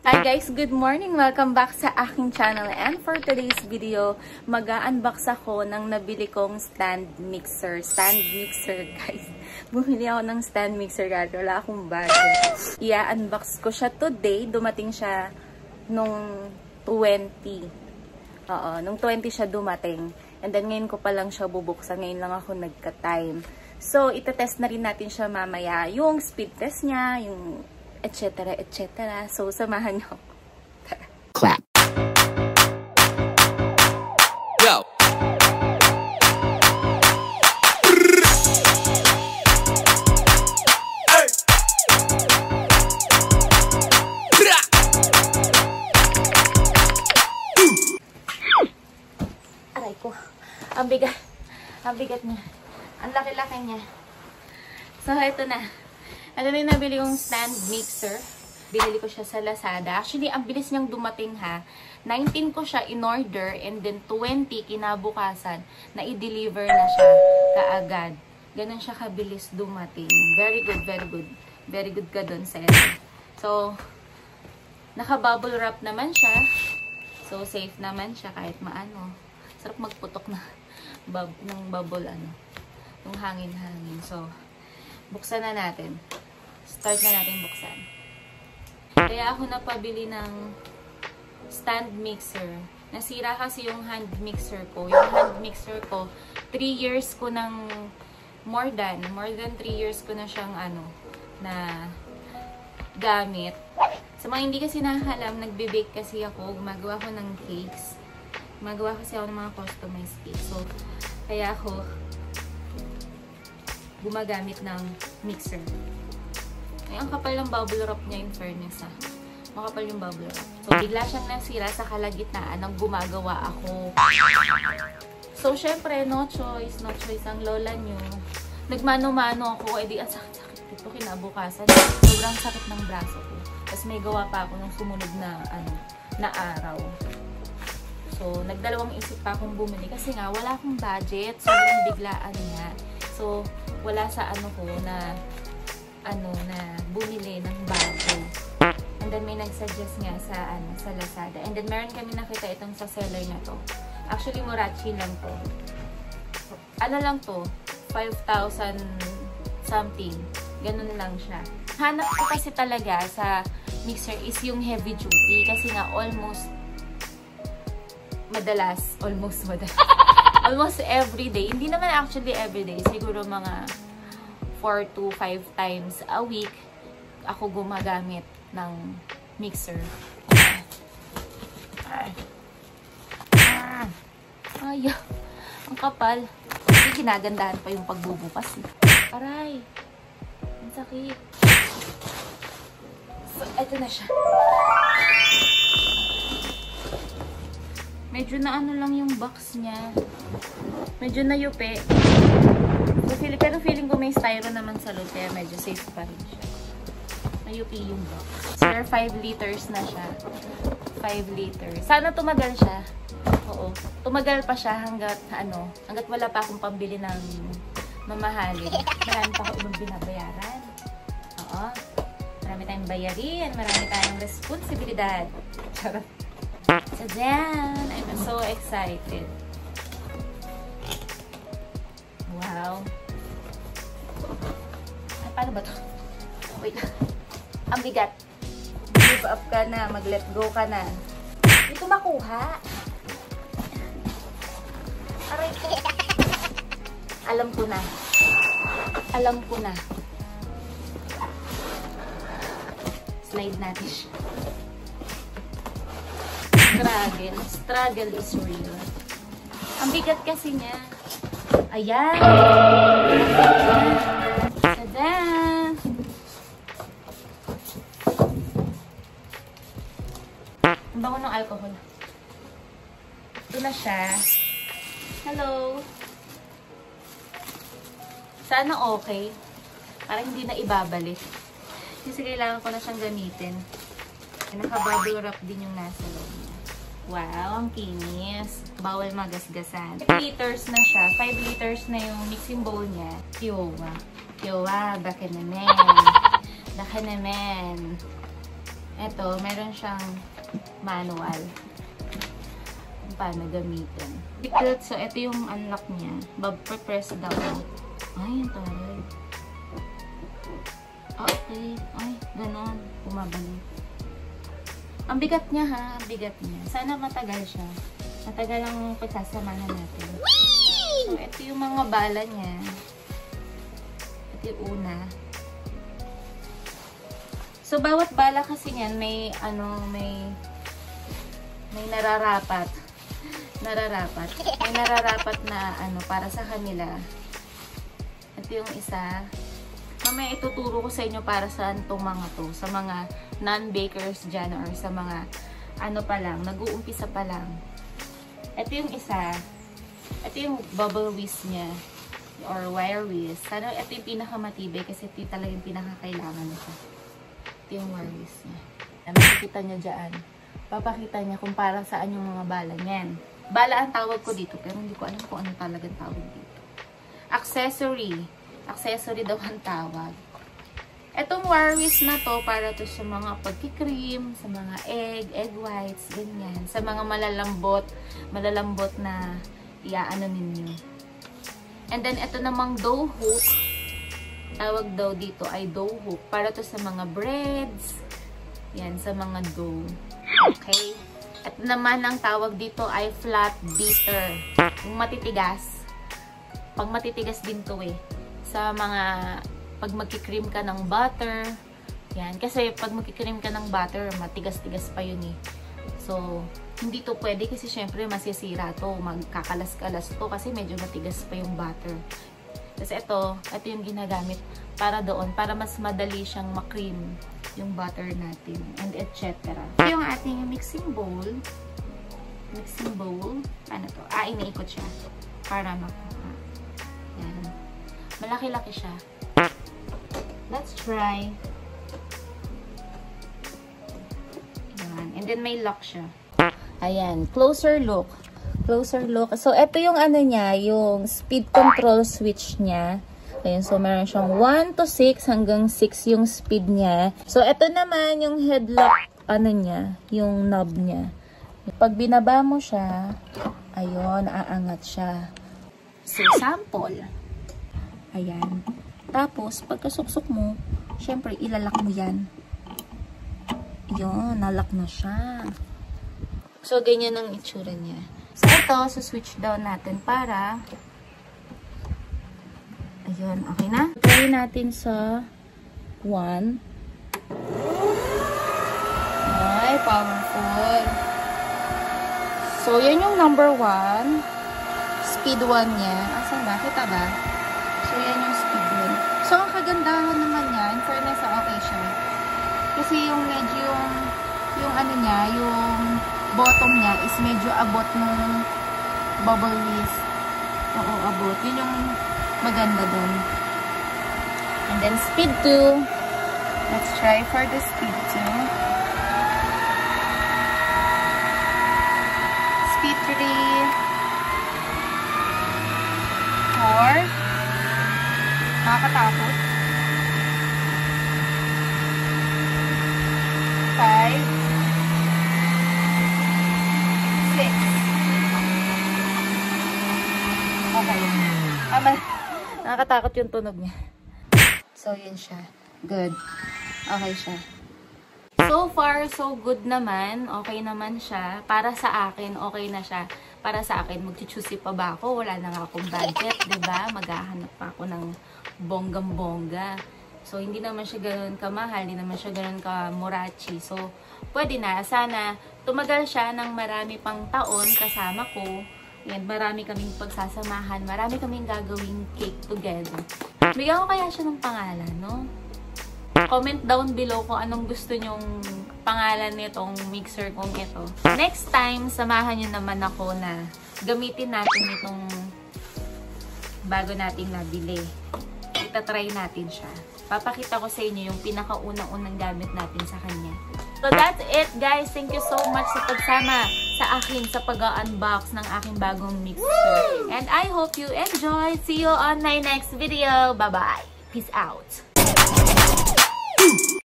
Hi guys, good morning! Welcome back sa aking channel, and for today's video, mag-unbox ako ng nabili kong stand mixer. Stand mixer guys. Bumili ako ng stand mixer guys. Wala akong budget. I-unbox ko siya today. Dumating siya nung 20. Oo, nung 20 siya dumating. And then ngayon ko pa lang siya bubuksan. Ngayon lang ako nagka-time. So, itetest na rin natin siya mamaya. Yung speed test niya, yung etc. etc. So, samahan niyo. Clap. Go. Aray ko. Ang bigat. Ang bigat niya. Ang laki-laki niya. So, ito na. Ito na yung nabili kong stand mixer. Binili ko siya sa Lazada. Actually, ang bilis niyang dumating ha. 19 ko siya in-order and then 20 kinabukasan na i-deliver na siya kaagad. Ganun siya kabilis dumating. Very good, very good. Very good ka dun, Seth. So, naka-bubble wrap naman siya. So, safe naman siya kahit maano. Sarap magputok na ng bubble, ng hangin-hangin. So, buksan na natin. Start na natin buksan. Kaya ako napabili ng stand mixer. Nasira kasi yung hand mixer ko. Yung hand mixer ko, 3 years ko ng more than 3 years ko na siyang na gamit. Sa mga hindi kasi nakakalam, nagbe-bake kasi ako. Gumagawa ko ng cakes. Gumagawa kasi ako ng mga customized cakes. So, kaya ako gumagamit ng mixer. Ay, ang kapal ng bubble wrap niya, in fairness ha. Makapal yung bubble wrap. So, bigla siyang nasira sa kalagitnaan ng gumagawa ako. So, syempre, no choice ang lola nyo. Nagmano-mano ako, edi ang sakit-sakit dito kinabukasan. Sobrang sakit ng braso ko. Tapos may gawa pa ako ng sumunod na araw. So, nagdalawang isip pa akong bumili kasi nga, wala akong budget. Sobrang biglaan niya. So, wala sa ko na bumili ng bago. And then may nagsuggest nga sa Lazada. And then meron kami nakita itong sa seller na to. Actually, Murachi lang to. Ano lang to? 5,000 something. Ganun lang siya. Hanap ko kasi talaga sa mixer is yung heavy duty. Kasi nga almost everyday. Hindi naman actually everyday. Siguro mga 4 to 5 times a week ako gumagamit ng mixer. Ay, ang kapal. Kasi ginagandahan pa yung pagbubukas. Aray, ang sakit. So, eto na siya. Medyo na lang yung box niya. Medyo na yupi. So, pero feeling ko may styro naman sa loob, kaya medyo safe pa rin siya. Mayupi yung box. So, 5 liters na siya. 5 liters. Sana tumagal siya. Oo. Tumagal pa siya hanggat wala pa akong pambili ng mamahalin. Marami pa ako ibang binabayaran. Oo. Marami tayong bayarin. Marami tayong responsibilidad. Charot. So, then, I'm so excited. Wow. Ay, paano ba to? Wait. Ang bigat. Give up ka na. Mag-let go ka na. Ito makuha. Aray ko. Alam ko na. Alam ko na. Slide natin siya. Struggle is real. Ang bigat kasi niya. Ayan. Tada! Ang bango ng alcohol. Ito na siya. Hello. Sana okay. Parang hindi na ibabalik. Kasi kailangan ko na siyang gamitin. Naka-bubble wrap din yung nasa loob niya. Wow, ang kinis. Bawal magasgasan. 5 liters na siya. 5 liters na yung mixing bowl niya. Kyowa. Kyowa, baka naman. Baka naman. Ito, meron siyang manual kung paano gamitin. So, ito yung unlock niya. Press down. Ay, yung taray. Okay. Ay, ganon. Bumabalik. Ang bigat niya ha. Ang bigat niya. Sana matagal siya. Matagal ang pagsasamahan natin. So, ito yung mga bala niya. Ito yung una. So, bawat bala kasi niyan may nararapat. May nararapat na para sa kanila. Ito yung isa. Mamaya ituturo ko sa inyo para saan itong mga to. Sa mga non-bakers dyan or sa mga pa lang, nag-uumpisa pa lang. Ito yung isa. Ito yung bubble whisk niya. Or wire whisk. Sana ito yung pinakamatibay kasi ito talaga yung pinakakailangan nito. Ito yung wire whisk niya. Makikita niya dyan. Papakita niya kung para saan yung mga bala niyan. Bala ang tawag ko dito pero hindi ko alam kung ano talagang tawag dito. Accessory. Accessory daw ang tawag. Etong wire whisk na to para to sa mga pagkikream, sa mga egg whites, ganyan. Sa mga malalambot na iaano ninyo. And then ito namang dough hook. Tawag daw dito ay dough hook para to sa mga breads. Yan, sa mga dough. Okay? At naman ang tawag dito ay flat beater. Yung matitigas. Pag matitigas din to eh. Sa mga, pag magkikream ka ng butter. Yan. Kasi pag magkikream ka ng butter, matigas-tigas pa yun eh. So, hindi to pwede kasi syempre masisira to. Magkakalas-kalas to kasi medyo matigas pa yung butter. Kasi ito yung ginagamit para doon. Para mas madali siyang makream yung butter natin, and etc. Ito yung ating mixing bowl. Mixing bowl. Ano to? Iniikot siya. Para makuha. Yan. Malaki-laki siya. Let's try. Yan. And then may lock siya. Ayan. Closer look. Closer look. So, ito yung niya, yung speed control switch niya. Ayan, so meron siyang 1 to 6 hanggang 6 yung speed niya. So, ito naman yung headlock, niya, yung knob niya. Pag binaba mo siya, ayun, aangat siya. So, sample. Ayan. Tapos, pagkasuksok mo, syempre, ilalak mo yan. Yun, nalak na siya. So, ganyan ang itsura niya. So, ito, switch down natin para ayun, okay na. Try natin sa 1. Ay, powerful. So, yan yung number 1. Speed 1 niya. Asan ba? Kita ba? So, yan yung speed 1. So, ang kagandahan naman niya, in fairness, okay siya. Kasi yung medyo, yung niya, yung bottom niya is medyo abot ng bubble whisk. Oo, abot. Yun yung maganda dun. And then speed 2. Let's try for the speed 2. Speed 3. 4. Nakakatakot. 5. 6. Okay. Nakakatakot yung tunog niya. So, yun siya. Good. Okay siya. So far, so good naman. Okay naman siya. Para sa akin, okay na siya. Para sa akin, mag-choosy pa ba ako? Wala na nga akong budget, diba? Maghahanap pa ako ng bonggam-bongga. So, hindi naman siya ganoon kamahal. Hindi naman siya ganoon kamurachi. So, pwede na. Sana tumagal siya ng marami pang taon kasama ko. Yan, marami kaming pagsasamahan. Marami kaming gagawing cake together. Bigyan ko kaya siya ng pangalan, no? Comment down below kung anong gusto nyong pangalan nitong mixer kong ito. Next time, samahan nyo naman ako na gamitin natin itong bago nating nabili. Itatry natin siya. Papakita ko sa inyo yung pinakaunang-unang gamit natin sa kanya. So that's it, guys. Thank you so much sa pagsama sa akin sa pag-unbox ng aking bagong mixer. And I hope you enjoyed. See you on my next video. Bye-bye. Peace out.